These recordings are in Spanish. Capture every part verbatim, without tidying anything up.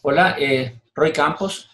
Hola, eh, Roy Campos.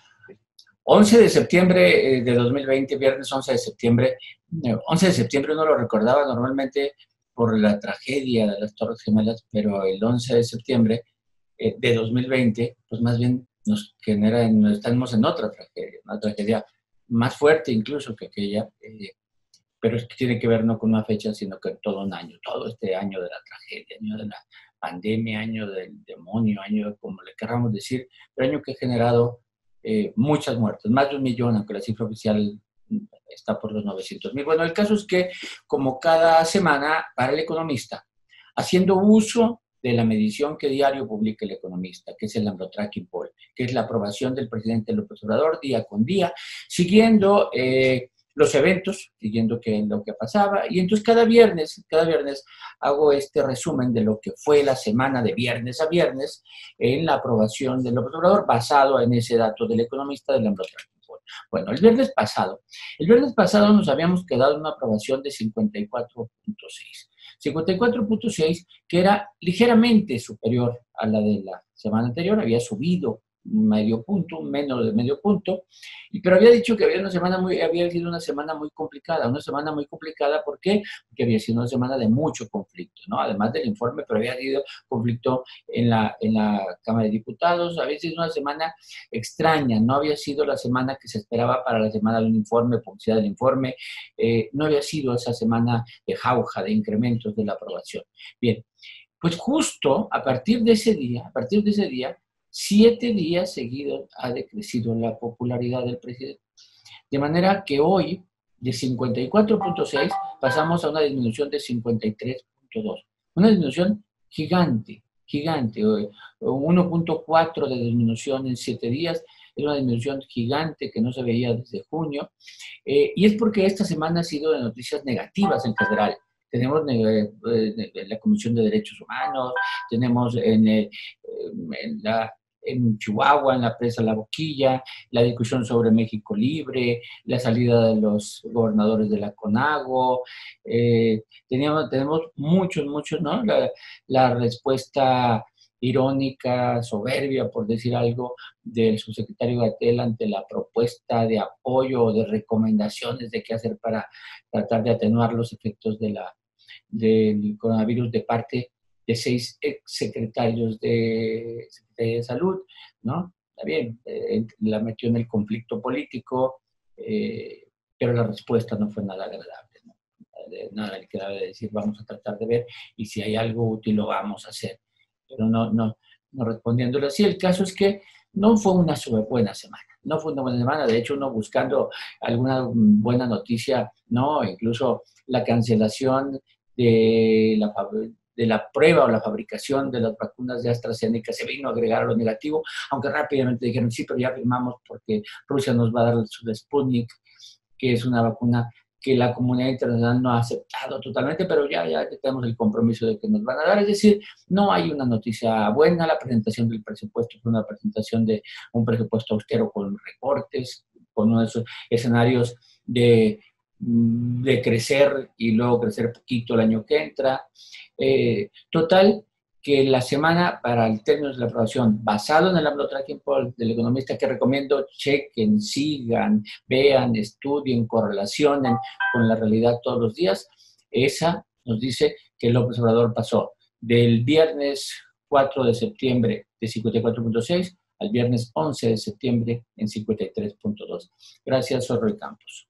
once de septiembre eh, de dos mil veinte, viernes once de septiembre. Eh, once de septiembre uno lo recordaba normalmente por la tragedia de las Torres Gemelas, pero el once de septiembre eh, de dos mil veinte, pues más bien nos genera, estamos en otra tragedia, una tragedia más fuerte incluso que aquella, eh, pero es que tiene que ver no con una fecha, sino con todo un año, todo este año de la tragedia, año de la pandemia, año del demonio, año como le queramos decir, pero año que ha generado eh, muchas muertes, más de un millón, aunque la cifra oficial está por los novecientos mil. Bueno, el caso es que, como cada semana, para el economista, haciendo uso de la medición que diario publica el economista, que es el AMLO Tracking Poll, que es la aprobación del presidente López Obrador día con día, siguiendo eh, los eventos, siguiendo que, lo que pasaba, y entonces cada viernes, cada viernes hago este resumen de lo que fue la semana de viernes a viernes en la aprobación del López Obrador, basado en ese dato del economista del AMLO Tracking Poll. Bueno, el viernes pasado, el viernes pasado nos habíamos quedado en una aprobación de cincuenta y cuatro punto seis. cincuenta y cuatro punto seis, que era ligeramente superior a la de la semana anterior, había subido medio punto, menos de medio punto, pero había dicho que había, una semana muy, había sido una semana muy complicada, una semana muy complicada, ¿por qué? Porque había sido una semana de mucho conflicto, ¿no? Además del informe, pero había habido conflicto en la, en la Cámara de Diputados, había sido una semana extraña, no había sido la semana que se esperaba para la semana del informe, publicidad del informe, eh, no había sido esa semana de jauja, de incrementos de la aprobación. Bien, pues justo a partir de ese día, a partir de ese día, siete días seguidos ha decrecido la popularidad del presidente. De manera que hoy, de cincuenta y cuatro punto seis, pasamos a una disminución de cincuenta y tres punto dos. Una disminución gigante, gigante. uno punto cuatro de disminución en siete días. Es una disminución gigante que no se veía desde junio. Eh, y es porque esta semana ha sido de noticias negativas en general. Tenemos eh, la Comisión de Derechos Humanos, tenemos en, eh, en, la, en Chihuahua, en la presa La Boquilla, la discusión sobre México Libre, la salida de los gobernadores de la CONAGO, eh, teníamos, tenemos muchos, muchos, ¿no? La, la respuesta irónica, soberbia, por decir algo, del subsecretario Gatell ante la propuesta de apoyo o de recomendaciones de qué hacer para tratar de atenuar los efectos de la, del coronavirus de parte de seis exsecretarios de, de salud, ¿no? Está bien, eh, la metió en el conflicto político, eh, pero la respuesta no fue nada agradable, ¿no? Nada le quedaba de decir, vamos a tratar de ver, y si hay algo útil lo vamos a hacer, pero no, no, no respondiéndolo así. El caso es que no fue una buena semana, no fue una buena semana, de hecho uno buscando alguna buena noticia, no, incluso la cancelación de la, de la prueba o la fabricación de las vacunas de AstraZeneca se vino a agregar a lo negativo, aunque rápidamente dijeron, sí, pero ya firmamos porque Rusia nos va a dar su Sputnik, que es una vacuna que la comunidad internacional no ha aceptado totalmente, pero ya, ya tenemos el compromiso de que nos van a dar. Es decir, no hay una noticia buena. La presentación del presupuesto fue una presentación de un presupuesto austero con recortes, con uno de esos escenarios de, de crecer y luego crecer poquito el año que entra. Eh, total, que la semana para el término de la aprobación, basado en el AMLO Tracking Poll del economista, que recomiendo chequen, sigan, vean, estudien, correlacionen con la realidad todos los días, esa nos dice que López Obrador pasó del viernes cuatro de septiembre de cincuenta y cuatro punto seis al viernes once de septiembre en cincuenta y tres punto dos. Gracias, soy Roy Campos.